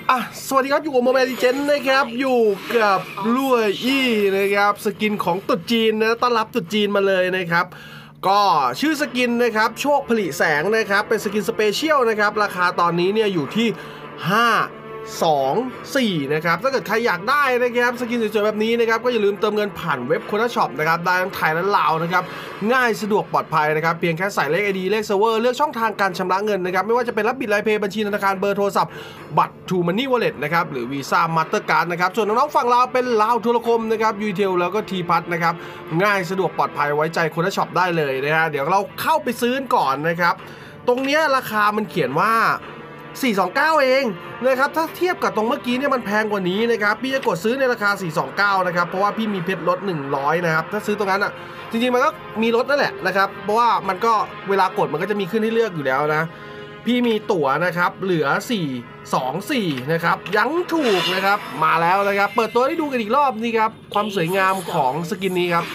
สวัสดีครับอยู่กับโมแมนดิเจนนะครับอยู่กับลั่วอี้นะครับสกินของตุ๊ดจีนนะต้อนรับตุ๊ดจีนมาเลยนะครับก็ชื่อสกินนะครับโชคผลิแสงนะครับเป็นสกินสเปเชียลนะครับราคาตอนนี้เนี่ยอยู่ที่524นะครับถ้าเกิดใครอยากได้นะครับสกินสวยๆแบบนี้นะครับก็อย่าลืมเติมเงินผ่านเว็บโคนาช็อปนะครับได้ทั้งไทยและลาวนะครับง่ายสะดวกปลอดภัยนะครับเพียงแค่ใส่เลข ID เลขเซิร์ฟเวอร์เลือกช่องทางการชำระเงินนะครับไม่ว่าจะเป็นรับบิตไลน์เพย์บัญชีธนาคารเบอร์โทรศัพท์บัตร True Money Wallet นะครับหรือ Visa Mastercard นะครับส่วนน้องๆฝั่งลาวเป็นลาวโทรคมนะครับยูเทลแล้วก็ทีพัทนะครับง่ายสะดวกปลอดภัยไว้ใจโคนาช็อปได้เลยนะฮะเดี๋ยวเราเข้าไปซื้อก่อนนะครับตรงนี้ราคามันเขียนว่า429เองนะครับถ้าเทียบกับตรงเมื่อกี้เนี่ยมันแพงกว่านี้นะครับพี่จะกดซื้อในราคา429นะครับเพราะว่าพี่มีเพชรลด100นะครับถ้าซื้อตรงนั้นอ่ะจริงๆมันก็มีลดนั่นแหละนะครับเพราะว่ามันก็เวลากดมันก็จะมีขึ้นให้เลือกอยู่แล้วนะพี่มีตั๋วนะครับเหลือ424นะครับยังถูกนะครับมาแล้วนะครับเปิดตัวให้ดูกันอีกรอบนี่ครับความสวยงามของสกินนี้ครับ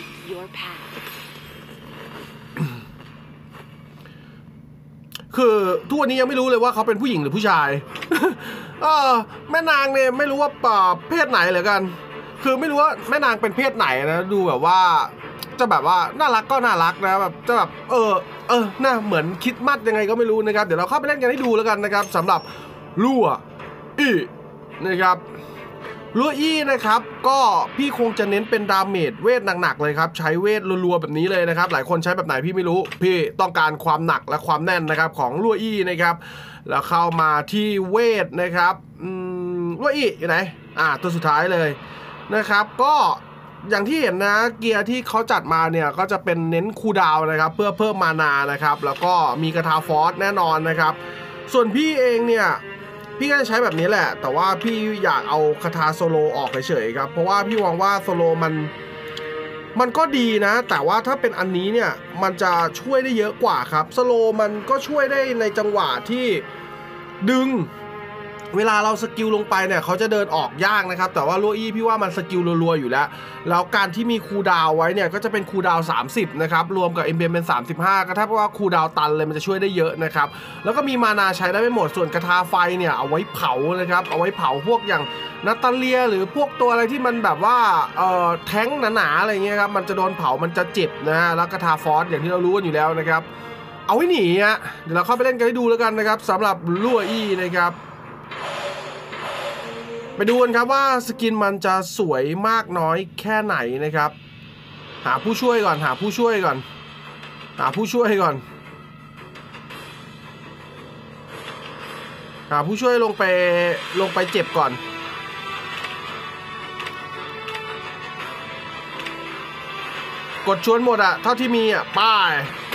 คือทุกวันนี้ยังไม่รู้เลยว่าเขาเป็นผู้หญิงหรือผู้ชาย แม่นางเนี่ยไม่รู้ว่าเพศไหนเลยกันคือไม่รู้ว่าแม่นางเป็นเพศไหนนะดูแบบว่าจะแบบว่าน่ารักก็น่ารักนะแบบจะแบบน่าเหมือนคิดมัดยังไงก็ไม่รู้นะครับเดี๋ยวเราเข้าไปเล่นกันให้ดูแล้วกันนะครับสำหรับลั่วอี้นะครับลั่วอี้นะครับก็พี่คงจะเน้นเป็นดาเมจเวทหนักๆเลยครับใช้เวทรัวๆแบบนี้เลยนะครับหลายคนใช้แบบไหนพี่ไม่รู้พี่ต้องการความหนักและความแน่นนะครับของลั่วอี้นะครับแล้วเข้ามาที่เวทนะครับลั่วอี้อยู่ไหนตัวสุดท้ายเลยนะครับก็อย่างที่เห็นนะเกียร์ที่เขาจัดมาเนี่ยก็จะเป็นเน้นคูลดาวน์นะครับเพื่อเพิ่มมานานะครับแล้วก็มีกระทาฟอสแน่นอนนะครับส่วนพี่เองเนี่ยพี่ก็จะใช้แบบนี้แหละแต่ว่าพี่อยากเอาคาถาโซโลออกเฉยๆครับเพราะว่าพี่มองว่าโซโลมันก็ดีนะแต่ว่าถ้าเป็นอันนี้เนี่ยมันจะช่วยได้เยอะกว่าครับโซโลมันก็ช่วยได้ในจังหวะที่ดึงเวลาเราสกิลลงไปเนี่ยเขาจะเดินออกยากนะครับแต่ว่าลั่วอี้พี่ว่ามันสกิลรัวๆอยู่แล้วแล้วการที่มีคูลดาวน์ไว้เนี่ยก็จะเป็นคูลดาวน์30นะครับรวมกับ MBM เป็น35ก็ถ้าเพราะว่าคูลดาวน์ตันเลยมันจะช่วยได้เยอะนะครับแล้วก็มีมานาใช้ได้ไม่หมดส่วนกระทาไฟเนี่ยเอาไว้เผานะครับเอาไว้เผาพวกอย่างนาตาเลียหรือพวกตัวอะไรที่มันแบบว่าแท้งหนาๆอะไรเงี้ยครับมันจะโดนเผามันจะเจ็บนะฮะแล้วกระทาฟอสอย่างที่เรารู้กันอยู่แล้วนะครับเอาไว้หนีฮะเดี๋ยวเราเข้าไปเล่นกันให้ดูแล้วกันนะครับสำหรับลั่วอี้นะครับไปดูกันครับว่าสกินมันจะสวยมากน้อยแค่ไหนนะครับหาผู้ช่วยก่อนหาผู้ช่วยก่อนหาผู้ช่วยก่อนหาผู้ช่วยลงไปเจ็บก่อนกดชวนหมดอะเท่าที่มีอะป้าย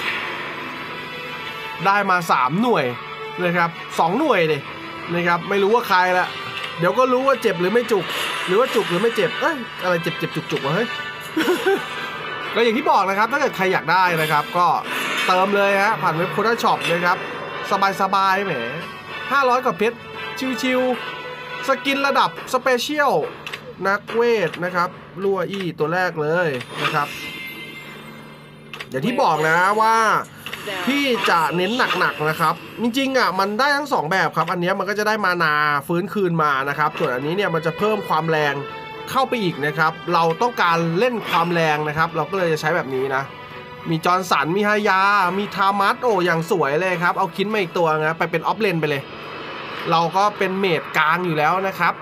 ได้มา3หน่วยนะครับ2หน่วยเลยนะครับไม่รู้ว่าใครละเดี๋ยวก็รู้ว่าเจ็บหรือไม่จุกหรือว่าจุกหรือไม่เจ็บอะไรเจ็บจุกวะเฮ้ย ก็อย่างที่บอกนะครับถ้าเกิดใครอยากได้นะครับก็เติมเลยฮะผ่านเว็บโคนาช็อปนะครับสบายๆแหม500กับเพชรชิวๆสกินระดับสเปเชียลนักเวทนะครับลั่วอี้ตัวแรกเลยนะครับอย่างที่บอกนะว่าพี่จะเน้นหนักๆนะครับจริงๆอ่ะมันได้ทั้ง2แบบครับอันนี้มันก็จะได้มานาฟื้นคืนมานะครับส่วนอันนี้เนี่ยมันจะเพิ่มความแรงเข้าไปอีกนะครับเราต้องการเล่นความแรงนะครับเราก็เลยจะใช้แบบนี้นะมีจอร์นสันมีฮายามีทามัสโอ้อย่างสวยเลยครับเอาคินมาอีกตัวนะไปเป็นออฟเลนไปเลยเราก็เป็นเมจกลางอยู่แล้วนะครับ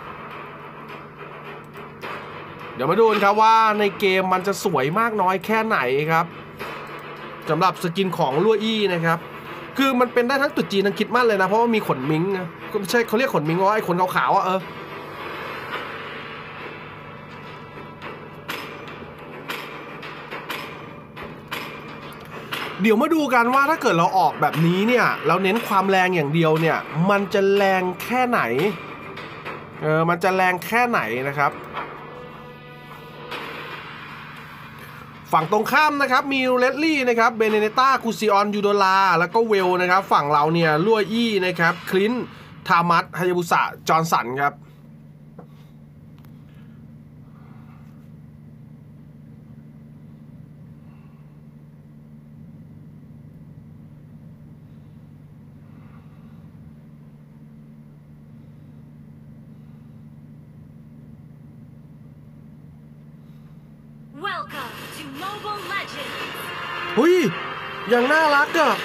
เดี๋ยวมาดูกันครับว่าในเกมมันจะสวยมากน้อยแค่ไหนครับสำหรับสกินของลั่วอี้นะครับคือมันเป็นได้ทั้งตุ๊ดจีนทั้งคิดมั่นเลยนะเพราะว่ามีขนมิงนะก็ไม่ใช่เขาเรียกขนมิงว่าไอ้ขนขาวๆเดี๋ยวมาดูกันว่าถ้าเกิดเราออกแบบนี้เนี่ยเราเน้นความแรงอย่างเดียวเนี่ยมันจะแรงแค่ไหนมันจะแรงแค่ไหนนะครับฝั่งตรงข้ามนะครับมีเลดลี่นะครับเบเนเนต้าคูซิออนยูโดลาแล้วก็เวลนะครับฝั่งเราเนี่ยลั่วอี้นะครับคลินทามัสฮายาบุสะจอร์นสันครับหุ้ยยังน่ารักอ่ะ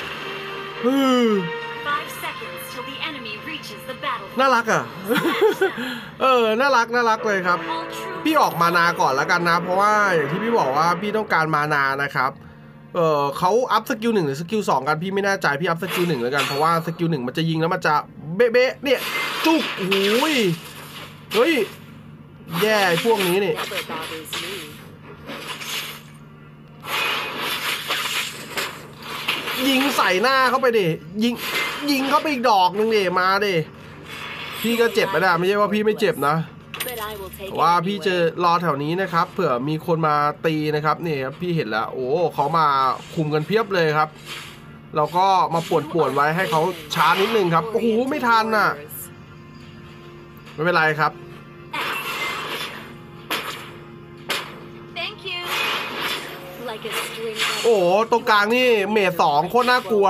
น่ารักอ่ะ น่ารักเลยครับพี่ออกมานาก่อนแล้วกันนะเพราะว่าอย่างที่พี่บอกว่าพี่ต้องการมานานะครับเขาอัพสกิล1หรือสกิล2กันพี่ไม่แน่ใจพี่อัพสกิล1แล้วกันเพราะว่าสกิล1มันจะยิงแล้วมันจะเบ๊ะเนี่ยจุกโอ้ยเฮ้ยแย่พวกนี้นี่ยิงใส่หน้าเข้าไปดิยิงเข้าไปอีกดอกนึงดิมาดิพี่ก็เจ็บไปนะไม่ใช่ว่าพี่ไม่เจ็บนะว่าพี่จะรอแถวนี้นะครับเผื่อมีคนมาตีนะครับนี่ครับพี่เห็นแล้วโอ้เขามาคุมกันเพียบเลยครับเราก็มาป่วนไว้ให้เขาช้านิดนึงครับโอ้โหไม่ทันน่ะไม่เป็นไรครับโอ้ตรงกลางนี่เมจ2โคตรน่ากลัว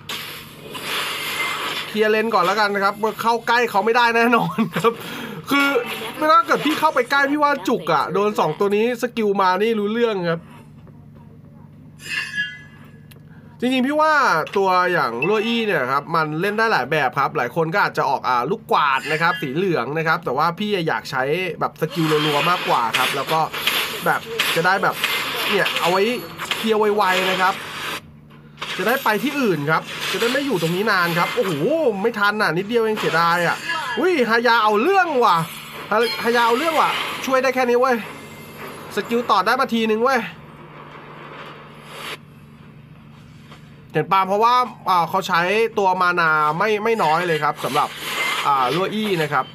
เคลียร์เลนก่อนแล้วกันนะครับเข้าใกล้เขาไม่ได้แน่นอนครับคือถ้าเกิดพี่เข้าไปใกล้พี่ว่าจุกอ่ะโดน2ตัวนี้สกิลมานี่รู้เรื่องครับจริงๆพี่ว่าตัวอย่างลัวอี้เนี่ยครับมันเล่นได้หลายแบบครับหลายคนก็อาจจะออกลูกกวาดนะครับสีเหลืองนะครับแต่ว่าพี่อยากใช้แบบสกิลรัวๆมากกว่าครับแล้วก็แบบจะได้แบบเนี่ยเอาไว้เคลียร์ไวๆนะครับจะได้ไปที่อื่นครับจะได้ไม่อยู่ตรงนี้นานครับโอ้โหไม่ทันอ่ะนิดเดียวเองเสียดายอ่ะอุ้ยฮายาเอาเรื่องว่ะฮายาเอาเรื่องว่ะช่วยได้แค่นี้เว้ยสกิลต่อได้มาทีนึงเว้ยเห็นปาเพราะว่าเขาใช้ตัวมานาไม่น้อยเลยครับสำหรับลัวอี้นะครับ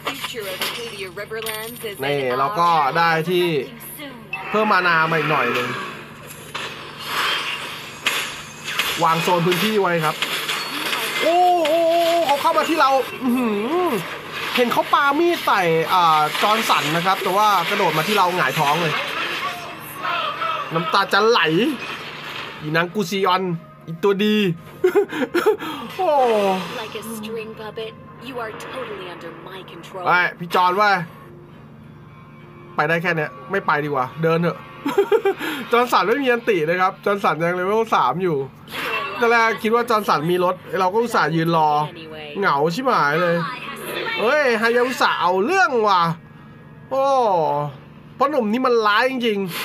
นี่เราก็ได้ที่เพิ่มมานามาอีกหน่อยนึงวางโซนพื้นที่ไว้ครับโอ้เขาเข้ามาที่เราเห็นเขาปามีดใส่จอร์นสันนะครับแต่ว่ากระโดดมาที่เราหงายท้องเลยน้ำตาจะไหลอีนางกูซีออนอีตัวดีโอ้ไอ้พี่จอนว่าไปได้แค่นี้ไม่ไปดีกว่าเดินเถอะจอร์นสันไม่มีอันตินะครับจอร์นสันยังเลเวล3อยู่ตอนแรกคิดว่าจอร์นสันมีรถเราก็อุตส่าห์ยืนรอเหงาชิบหายเลยเฮ้ยฮายาอุตส่าห์เอาเรื่องว่ะโอ้เพราะหนุ่มนี่มันร้ายจริงๆ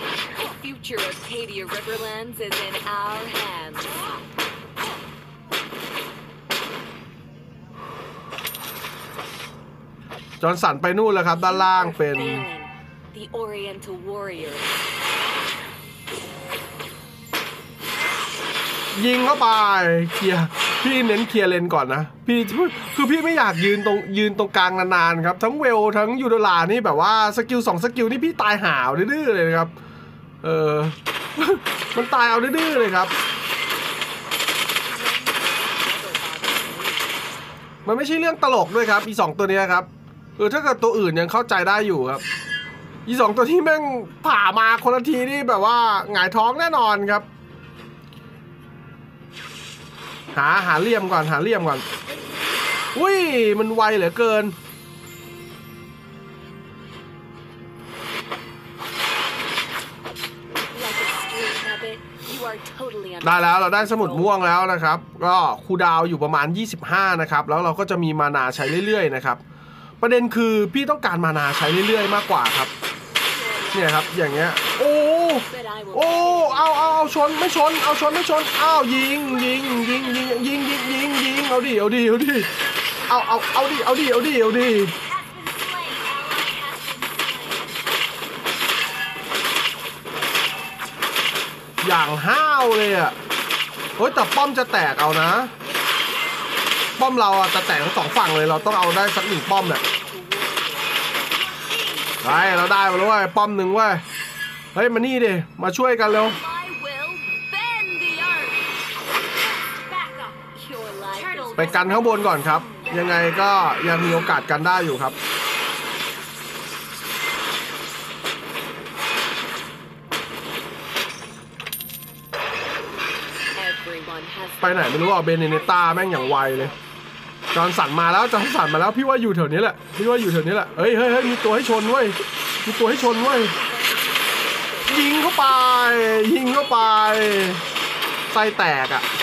จอร์นสันไปนู่นแล้วครับด้านล่างเป็นยิงเข้าไปเคลียร์พี่เน้นเคลียร์เลนก่อนนะพี่คือพี่ไม่อยากยืนตรงกลางนานๆครับทั้งเวลทั้งยูโดลานี่แบบว่าสกิล2สกิลนี่พี่ตายหาวดื้อเลยนะครับมันตายเอาดื้อเลยครับมันไม่ใช่เรื่องตลกด้วยครับอี2ตัวนี้ครับถ้าเกิดตัวอื่นยังเข้าใจได้อยู่ครับอี2ตัวที่แม่งผ่ามาคนละทีนี่แบบว่าหงายท้องแน่นอนครับหาเหลี่ยมก่อนอุ้ยมันไวเหลือเกินได้แล้วเราได้สมุดม่วงแล้วนะครับก็คูลดาวน์อยู่ประมาณ25นะครับแล้วเราก็จะมีมานาใช้เรื่อยๆนะครับประเด็นคือพี่ต้องการมานาใช้เรื่อยๆมากกว่าครับเนี่ยครับอย่างเงี้ยโอ้เอาชนไม่ชนเอาชนไม่ชนอ้าวยิงเอาดิเอาดิอย่างห้าวเลยอ่ะเฮ้ยแต่ป้อมจะแตกเอานะป้อมเราอ่ะจะแตกทั้ง2ฝั่งเลยเราต้องเอาได้สัก1ป้อมเนี่ยไปเราได้มาแล้วเว้ยป้อม1เว้ยเฮ้ยมานี่ดิมาช่วยกันเร็วไปกันข้างบนก่อนครับยังไงก็ยังมีโอกาสกันได้อยู่ครับไปไหนไม่รู้อ่ะเบเนเนต้าแม่งอย่างไวเลยจอร์นสันมาแล้วพี่ว่าอยู่แถวนี้แหละเฮ้ยมีตัวให้ชนเว้ยยิงเข้าไปยิงเข้าไปไส้แตกอ่ะ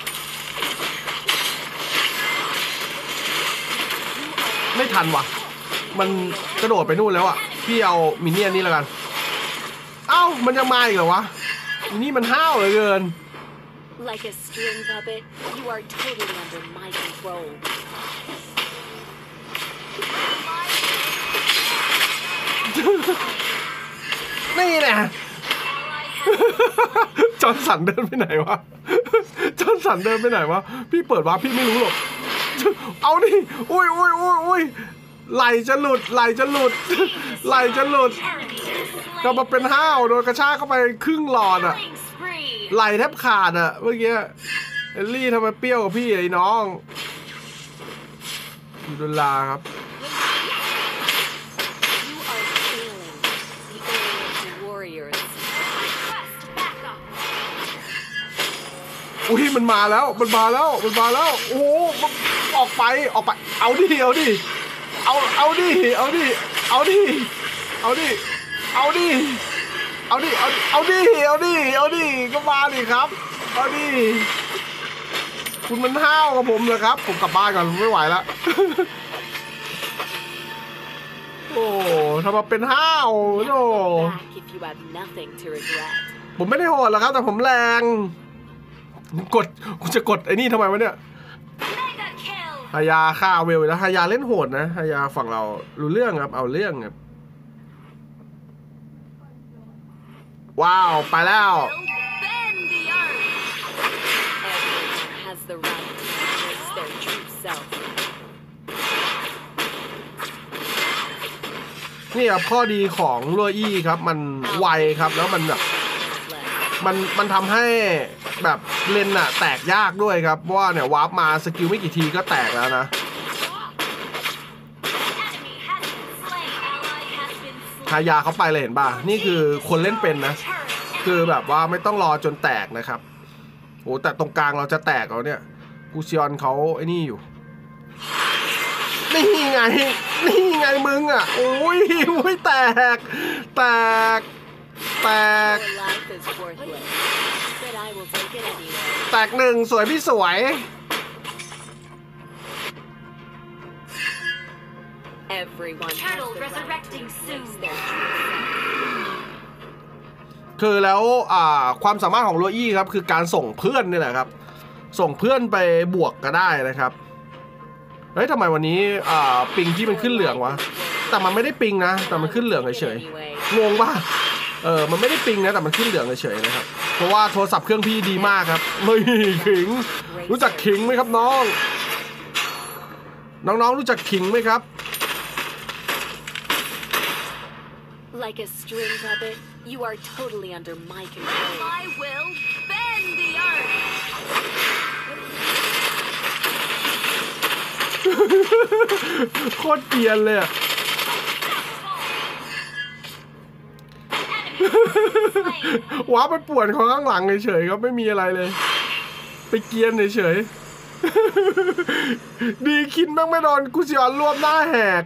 ไม่ทันว่ะมันกระโดดไปนู่นแล้วอ่ะพี่เอามินเนี่ยนนี่แล้วกันเอ้ามันยังมาอีกเหรอวะนี่มันห้าวเหลือเกิน Like a string puppet, you are totally under my control. นี่แหละจอห์นสันเดินไปไหนวะจอห์นสันเดินไปไหนวะพี่เปิดวาร์ปพี่ไม่รู้หรอกเอาดิอุ้ยไหลจะหลุดไหลจะหลุดไหลจะหลุดก็มาเป็นห้าวโดนกระชากเข้าไปครึ่งหลอดอ่ะไหลแทบขาดอ่ะเมื่อกี้เอลลี่ทำไมเปรี้ยวกับพี่ไอ้น้องดูดอลลาร์ครับอุ้ยมันมาแล้วโอ้โหออกไปเอาดิก็มาดิครับเอาดิคุณมันห้าวกับผมเลยครับผมกลับบ้านก่อนไม่ไหวแล้วโอ้ทำมาเป็นห้าวโธ่ผมไม่ได้โหดหรอกครับแต่ผมแรงคุณจะกดไอ้นี่ทำไมวะเนี่ยฮายาฆ่าเวลแล้วฮายาเล่นโหดนะฮายาฝั่งเรารู้เรื่องครับเอาเรื่องครับว้าวไปแล้วนี่ครับข้อดีของลัวอี้ครับมันไวครับแล้วมันแบบมันทำให้แบบเลนอะแตกยากด้วยครับเพราะว่าเนี่ยวาร์ปมาสกิลไม่กี่ทีก็แตกแล้วนะทายาเขาไปเลยเห็นป่ะนี่คือคนเล่นเป็นนะคือแบบว่าไม่ต้องรอจนแตกนะครับโอ้แต่ตรงกลางเราจะแตกแล้วเนี่ยกูซิออนเขาไอ้นี่อยู่นี่ไงมึงอ่ะโอ้ยแตกหนึ่งสวยพี่สวยคือแล้วความสามารถของโรอี้ครับคือการส่งเพื่อนนี่แหละครับส่งเพื่อนไปบวกก็ได้นะครับเฮ้ยทำไมวันนี้ปิงที่มันขึ้นเหลืองวะแต่มันไม่ได้ปิงนะแต่มันขึ้นเหลืองเฉยๆงงป่ะมันไม่ได้ปิงนะแต่มันขึ้นเหลืองเฉยๆนะครับเพราะว่าโทรศัพท์เครื่องพี่ดีมากครับเฮ้ยขิงรู้จักขิงไหมครับน้องรู้จักขิงไหมครับ Like a string puppet, you are totally under my control. I will bend the earth. โคตรเกลียนเลยอะว้าไปป่วนของข้างหลังเฉยๆครับไม่มีอะไรเลยไปเกลียนเฉยๆดีคิดแม่งไม่โดนกูซิออนรวบหน้าแหก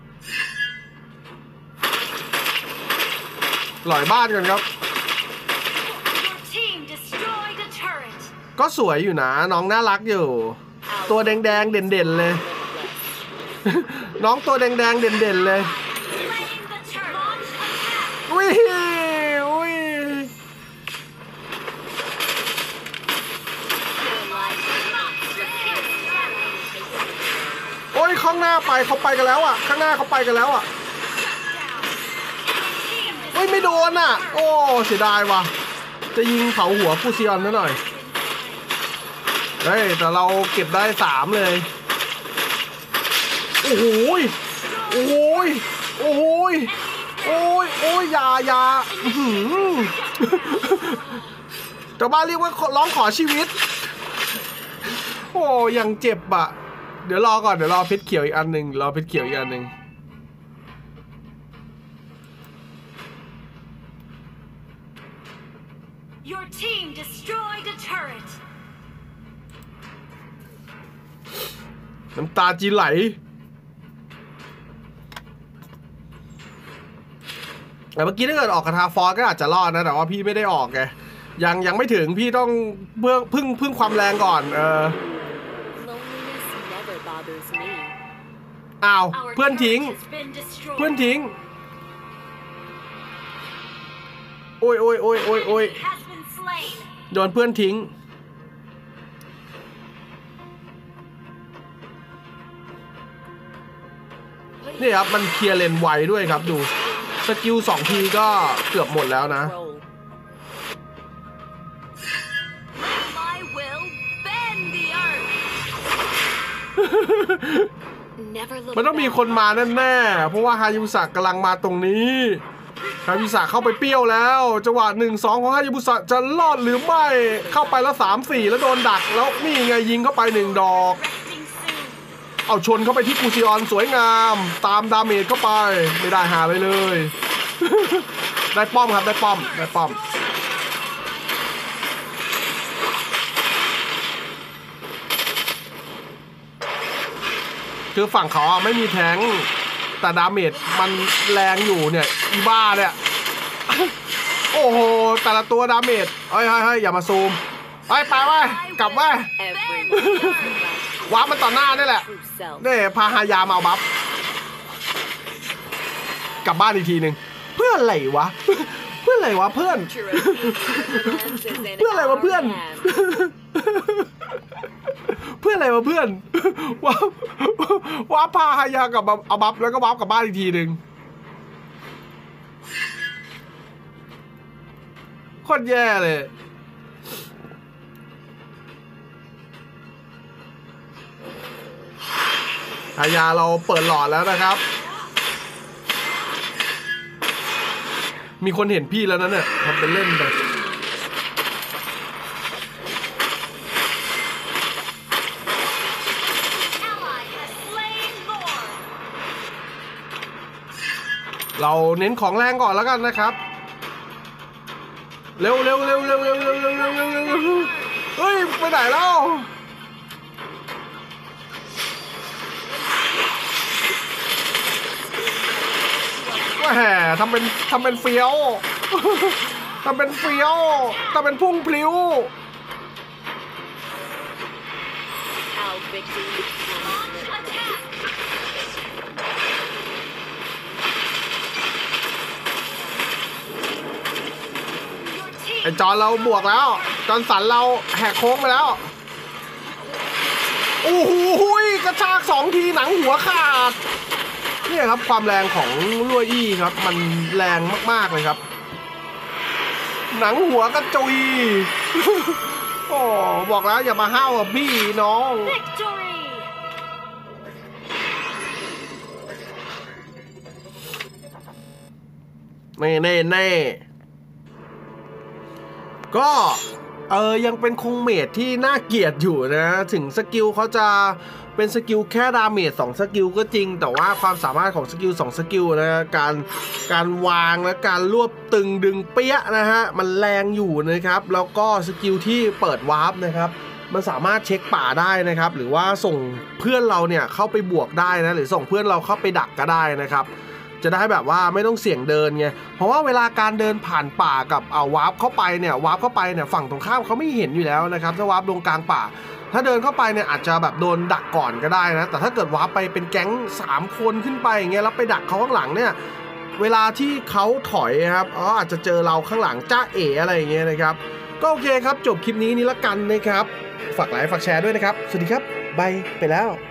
หล่อยบ้านกันครับก็สวยอยู่นะน้องน่ารักอยู่ตัวแดงๆเด่นๆเลยน้องตัวแดงๆเด่นๆเลยอุ้ยโอ้ยข้างหน้าเขาไปกันแล้วอ่ะข้างหน้าเขาไปกันแล้วอ่ะเฮ้ยไม่โดนอ่ะโอ้เสียดายว่ะจะยิงเผาหัวผู้ซิออนนิดหน่อยเฮ้ยแต่เราเก็บได้3เลยโอ้โหอย่าแต่บ้านเรียกว่าร้องขอชีวิตโอ้ยังเจ็บอ่ะเดี๋ยวรอก่อนเดี๋ยวรอเพชรเขียวอีกอันหนึ่ง Your team destroyed a turret. น้ำตาจีไหลแต่เมื่อกี้ถ้าเกิดออกคาถาฟอสก็อาจจะรอดนะแต่ว่าพี่ไม่ได้ออกไงยังไม่ถึงพี่ต้องพึ่งความแรงก่อนอ้าวเพื่อนทิ้งโอ้ยโดนเพื่อนทิ้งนี่ครับมันเคลียร์เลนไวด้วยครับดูสกิล2 ทีก็เกือบหมดแล้วนะมันต้องมีคนมาแน่ๆเพราะว่าฮายุสะกำลังมาตรงนี้ฮายุสะเข้าไปเปรี้ยวแล้วจังหวะ1-2ของฮายุสะจะรอดหรือไม่เข้าไปแล้ว3-4แล้วโดนดักแล้วนี่ไงยิงเข้าไป1 ดอกเอาชนเข้าไปที่กูซิออนสวยงามตามดาเมจเข้าไปไม่ได้หาเลย ได้ป้อมครับได้ป้อมคือฝั่งเขาไม่มีแทงแต่ดาเมจมันแรงอยู่เนี่ยอีบ้าเนี่ยโอ้โหแต่ละตัวดาเมจเฮ้ยอย่ามาซูมไปกลับว้ามันต่อหน้านี่แหละนี่พาฮายามาเอาบัฟกลับบ้านอีกทีหนึ่งเพื่ออะไรวะเพื่อนว้าพาฮายากับเอาบัฟแล้วก็วับกลับบ้านอีกทีหนึ่งโคตรแย่เลยฮายาเราเปิดหลอดแล้วนะครับมีคนเห็นพี่แล้วนะเนี่ยทำเป็นเล่นไปเราเน้นของแรงก่อนแล้วกันนะครับเร็วเฮ้ยไปไหนแล้วแหมทำเป็นเฟี้ยวทำเป็นพุ่งพลิ้วไอจอนเราบวกแล้วจอนสันเราแหกโค้งไปแล้วโอ้โหกระชาก2 ทีหนังหัวขาดนี่ครับความแรงของลัวอี้ครับมันแรงมากๆเลยครับหนังหัวกระจุยโอ้บอกแล้วอย่ามาห้าวกับพี่น้องเน่ก็ยังเป็นคงเมจที่น่าเกลียดอยู่นะถึงสกิลเขาจะเป็นสกิลแค่ดาเมจ2 สกิลก็จริงแต่ว่าความสามารถของสกิล2 สกิลนะการวางและการรวบตึงดึงเปี้ยนะฮะมันแรงอยู่นะครับแล้วก็สกิลที่เปิดวาร์ปนะครับมันสามารถเช็คป่าได้นะครับหรือว่าส่งเพื่อนเราเนี่ยเข้าไปบวกได้นะหรือส่งเพื่อนเราเข้าไปดักก็ได้นะครับจะได้แบบว่าไม่ต้องเสี่ยงเดินไงเพราะว่าเวลาการเดินผ่านป่ากับวาร์ปเข้าไปเนี่ยฝั่งตรงข้ามเขาไม่เห็นอยู่แล้วนะครับถ้าวาร์ปลงกลางป่าถ้าเดินเข้าไปเนี่ยอาจจะแบบโดนดักก่อนก็ได้นะแต่ถ้าเกิดวาร์ปไปเป็นแก๊ง3 คนขึ้นไปอย่างเงี้ยแล้วไปดักเขาข้างหลังเนี่ยเวลาที่เขาถอยครับอาจจะเจอเราข้างหลังจ้าเอ๋อะไรอย่างเงี้ยนะครับก็โอเคครับจบคลิปนี้ละกันนะครับฝากไลค์ฝากแชร์ด้วยนะครับสวัสดีครับบายไปแล้ว